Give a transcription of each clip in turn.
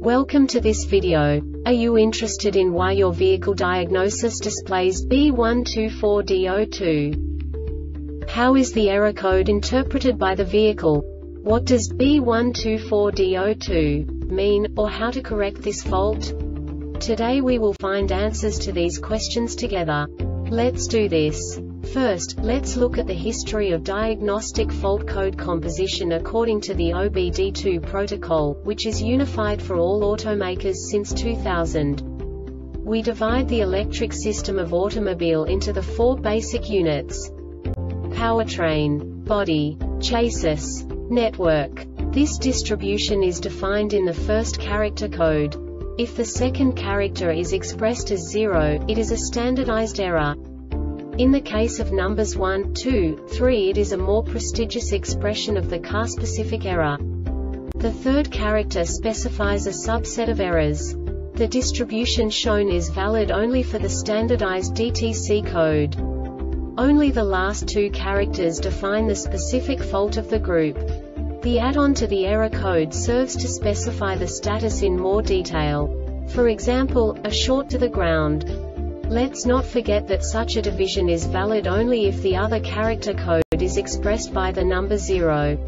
Welcome to this video. Are you interested in why your vehicle diagnosis displays B124D02? How is the error code interpreted by the vehicle? What does B124D02 mean, or how to correct this fault? Today we will find answers to these questions together. Let's do this. First, let's look at the history of diagnostic fault code composition according to the OBD2 protocol, which is unified for all automakers since 2000. We divide the electric system of automobile into the four basic units: powertrain, body, chassis, network. This distribution is defined in the first character code. If the second character is expressed as 0, it is a standardized error. In the case of numbers 1, 2, 3, it is a more prestigious expression of the car-specific error. The third character specifies a subset of errors. The distribution shown is valid only for the standardized DTC code. Only the last two characters define the specific fault of the group. The add-on to the error code serves to specify the status in more detail. For example, a short to the ground. Let's not forget that such a division is valid only if the other character code is expressed by the number 0.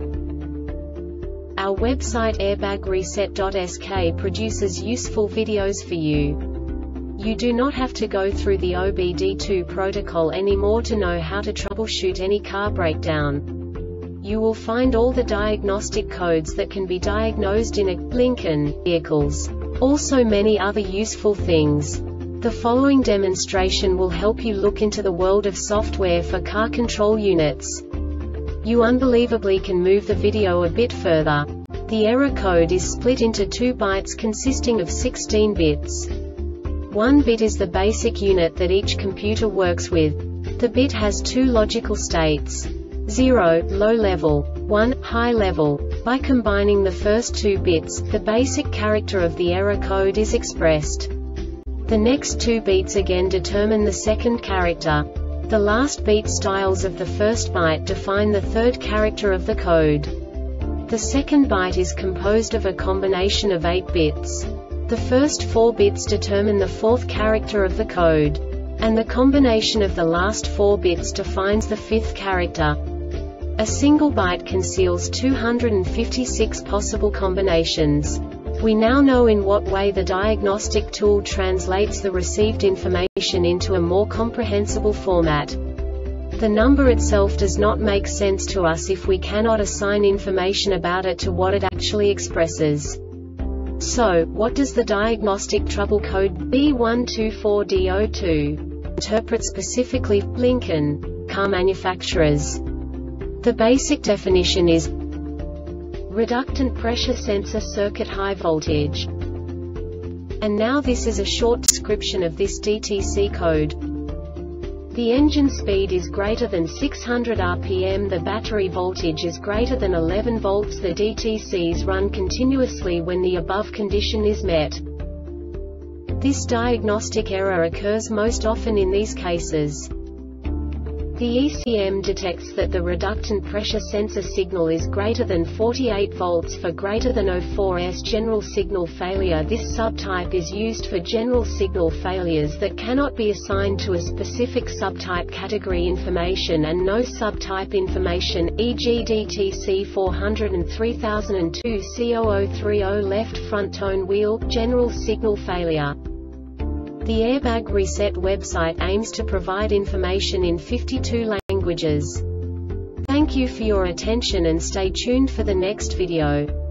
Our website airbagreset.sk produces useful videos for you. You do not have to go through the OBD2 protocol anymore to know how to troubleshoot any car breakdown. You will find all the diagnostic codes that can be diagnosed in a Lincoln vehicles. Also many other useful things. The following demonstration will help you look into the world of software for car control units. You unbelievably can move the video a bit further. The error code is split into 2 bytes consisting of 16 bits. 1 bit is the basic unit that each computer works with. The bit has 2 logical states: 0, low level, 1, high level. By combining the first 2 bits, the basic character of the error code is expressed. The next 2 beats again determine the second character. The last beat styles of the first byte define the third character of the code. The second byte is composed of a combination of 8 bits. The first 4 bits determine the fourth character of the code. And the combination of the last 4 bits defines the fifth character. A single byte conceals 256 possible combinations. We now know in what way the diagnostic tool translates the received information into a more comprehensible format. The number itself does not make sense to us if we cannot assign information about it to what it actually expresses. So, what does the diagnostic trouble code B124D02 interpret specifically for Lincoln car manufacturers? The basic definition is reductant pressure sensor circuit high voltage. And now this is a short description of this DTC code. The engine speed is greater than 600 rpm, the battery voltage is greater than 11 volts. The DTCs run continuously when the above condition is met. This diagnostic error occurs most often in these cases. The ECM detects that the reductant pressure sensor signal is greater than 48 volts for greater than 04S general signal failure. This subtype is used for general signal failures that cannot be assigned to a specific subtype category information and no subtype information, e.g. DTC 403002 C0030 left front tone wheel, general signal failure. The Airbag Reset website aims to provide information in 52 languages. Thank you for your attention and stay tuned for the next video.